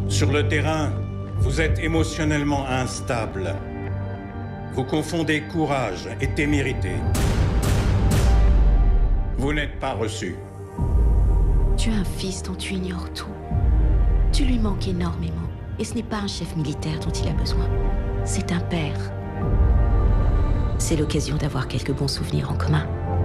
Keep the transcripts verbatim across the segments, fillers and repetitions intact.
Sur le terrain, vous êtes émotionnellement instable. Vous confondez courage et témérité. Vous n'êtes pas reçu. Tu as un fils dont tu ignores tout. Tu lui manques énormément. Et ce n'est pas un chef militaire dont il a besoin. C'est un père. C'est l'occasion d'avoir quelques bons souvenirs en commun.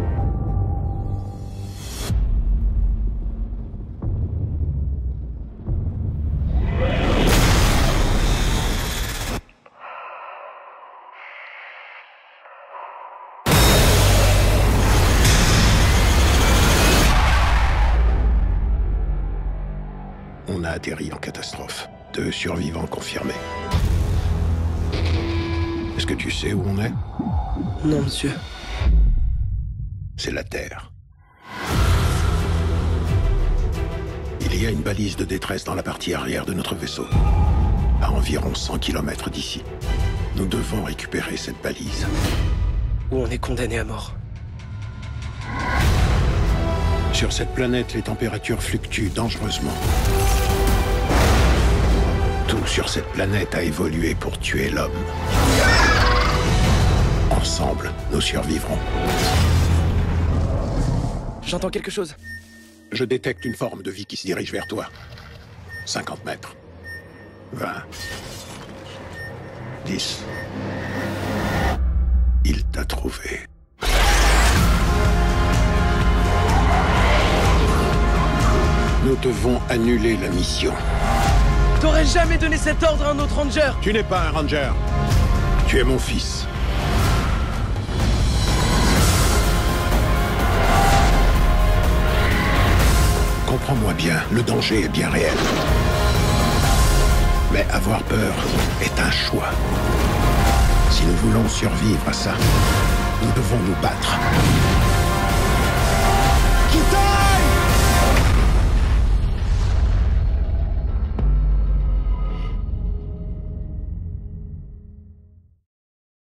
On a atterri en catastrophe. Deux survivants confirmés. Est-ce que tu sais où on est? Non, monsieur. C'est la Terre. Il y a une balise de détresse dans la partie arrière de notre vaisseau, à environ cent kilomètres d'ici. Nous devons récupérer cette balise. Ou on est condamné à mort. Sur cette planète, les températures fluctuent dangereusement. Tout sur cette planète a évolué pour tuer l'homme. Ensemble, nous survivrons. J'entends quelque chose. Je détecte une forme de vie qui se dirige vers toi. cinquante mètres. vingt. dix. Il t'a trouvé. Nous devons annuler la mission. T'aurais jamais donné cet ordre à un autre ranger. Tu n'es pas un ranger. Tu es mon fils. Comprends-moi bien, le danger est bien réel. Mais avoir peur est un choix. Si nous voulons survivre à ça, nous devons nous battre.